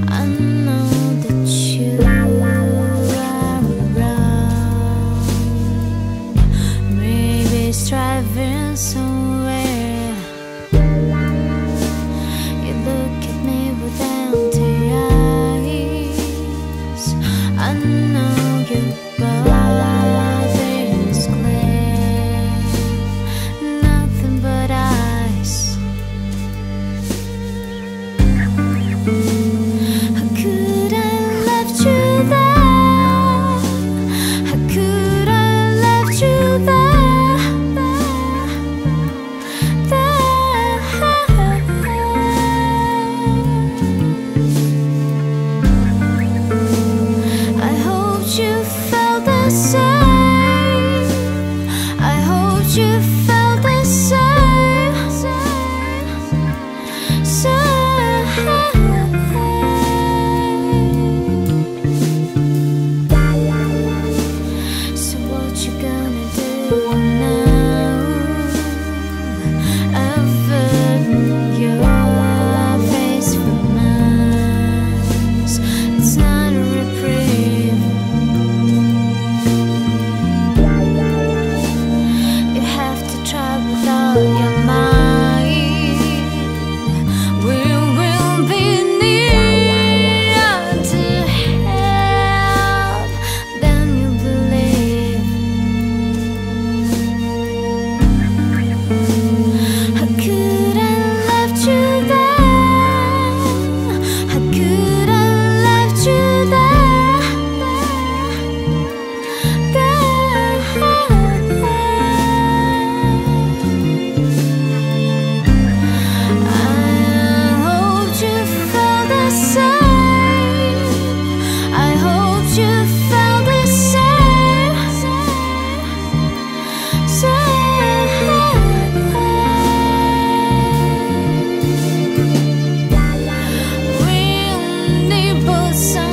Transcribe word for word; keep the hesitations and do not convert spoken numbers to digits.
I know that you are around, maybe striving somewhere. You look at me with empty eyes. I know your body is clear, nothing but ice. How could I left you there? How could I left you there? There. I hoped you felt the same. I hoped you felt the same. So what you gonna do now? Averting your face from mine, it's not a reprieve. You have to try without your mind. We will be near to help, then you believe. How could I left you there? How could I left you there? There. I hoped you felt the same. I hoped you felt the same. We'll need both sides.